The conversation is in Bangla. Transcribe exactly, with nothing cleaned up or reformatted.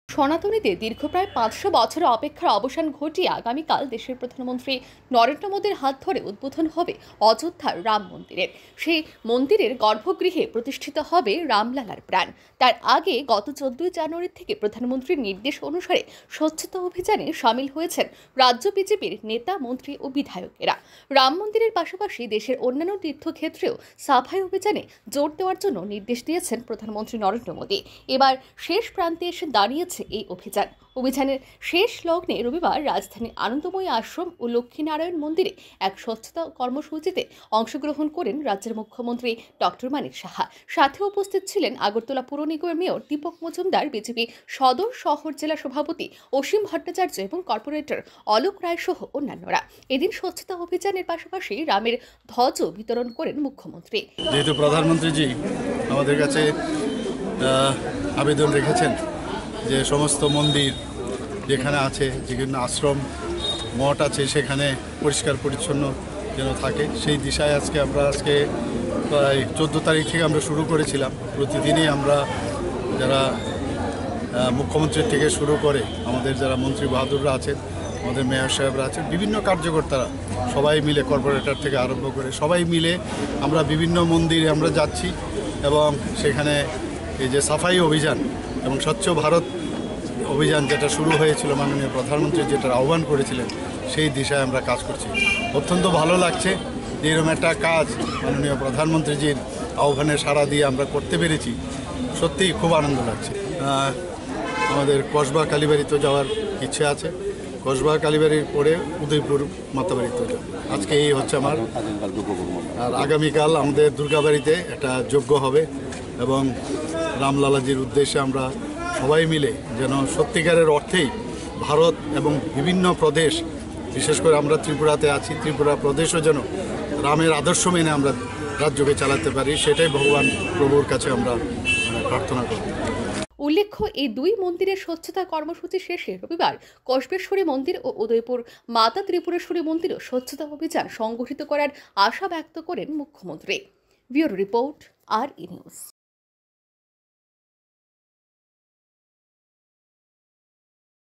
সনাতনীতে দীর্ঘ প্রায় পাঁচশো বছরের অপেক্ষার অবসান ঘটিয়ে আগামীকাল দেশের প্রধানমন্ত্রী নরেন্দ্র মোদীর হাত ধরে উদ্বোধন হবে অযোধ্যার রাম মন্দিরের। সেই মন্দিরের গর্ভগৃহে প্রতিষ্ঠিত হবে রামলালার প্রাণ। তার আগে গত চোদ্দই জানুয়ারি থেকে প্রধানমন্ত্রীর নির্দেশ অনুসারে স্বচ্ছতা অভিযানে সামিল হয়েছেন রাজ্য বিজেপির নেতা, মন্ত্রী ও বিধায়কেরা। রাম মন্দিরের পাশাপাশি দেশের অন্যান্য তীর্থক্ষেত্রেও সাফাই অভিযানে জোর দেওয়ার জন্য নির্দেশ দিয়েছেন প্রধানমন্ত্রী নরেন্দ্র মোদী। এবার শেষ প্রান্তে এসে দাঁড়িয়েছে এই অভিযান। অভিযানের শেষ লগ্নে রবিবার রাজধানীর আনন্দময়ী আশ্রম ও লক্ষ্মীনারায়ণ মন্দিরে এক স্বচ্ছতা কর্মসূচিতে অংশগ্রহণ করেন রাজ্যের মুখ্যমন্ত্রী ডক্টর মানিক সাহা। সাথে উপস্থিত ছিলেন আগরতলা পুর নিগমের মেয়র দীপক মজুমদার, বিজেপি সদর শহর জেলা সভাপতি অসীম ভট্টাচার্য এবং কর্পোরেটর অলোক রায় সহ অন্যান্যরা। এদিন স্বচ্ছতা অভিযানের পাশাপাশি রামের ধ্বজও বিতরণ করেন মুখ্যমন্ত্রী। যেহেতু প্রধানমন্ত্রীজি আমাদের কাছে আবেদন রেখেছেন যে সমস্ত মন্দির যেখানে আছে, যেখানে আশ্রম মঠ আছে, সেখানে পরিষ্কার পরিচ্ছন্ন যেন থাকে, সেই দিশায় আজকে আমরা আজকে প্রায় চোদ্দো তারিখ থেকে আমরা শুরু করেছিলাম। প্রতিদিনই আমরা যারা মুখ্যমন্ত্রীর থেকে শুরু করে আমাদের যারা মন্ত্রী বাহাদুররা আছেন, আমাদের মেয়র সাহেবরা আছেন, বিভিন্ন কার্যকর্তারা সবাই মিলে, কর্পোরেটর থেকে আরম্ভ করে সবাই মিলে আমরা বিভিন্ন মন্দিরে আমরা যাচ্ছি এবং সেখানে এই যে সাফাই অভিযান এবং স্বচ্ছ ভারত অভিযান যেটা শুরু হয়েছিল, মাননীয় প্রধানমন্ত্রী যেটা আহ্বান করেছিলেন, সেই দিশায় আমরা কাজ করছি। অত্যন্ত ভালো লাগছে যে এরকম একটা কাজ মাননীয় প্রধানমন্ত্রীজির আহ্বানে সাড়া দিয়ে আমরা করতে পেরেছি। সত্যিই খুব আনন্দ লাগছে। আমাদের কসবা কালীবাড়িতে যাওয়ার ইচ্ছে আছে, কসবা কালীবাড়ির পরে উদয়পুর মাতাবাড়িতে যাব। আজকে এই হচ্ছে আমার, আর আগামীকাল আমাদের দুর্গাবাড়িতে একটা যজ্ঞ হবে এবং রামলালাজির উদ্দেশ্যে আমরা সবাই মিলে যেন সত্যিকারের অর্থেই ভারত এবং বিভিন্ন প্রদেশ, বিশেষ করে আমরা ত্রিপুরাতে আছি, ত্রিপুরা প্রদেশও যেন রামের আদর্শ মেনে আমরা রাজ্যকে চালাতে পারি, সেটাই ভগবান প্রভুর কাছে আমরা প্রার্থনা করি। উল্লেখ্য, এই দুই মন্দিরের স্বচ্ছতা কর্মসূচি শেষে রবিবার কসবেশ্বরী মন্দির ও উদয়পুর মাতা ত্রিপুরেশ্বরী মন্দিরও স্বচ্ছতা অভিযান সংগঠিত করার আশা ব্যক্ত করেন মুখ্যমন্ত্রী। Bureau report, R E news.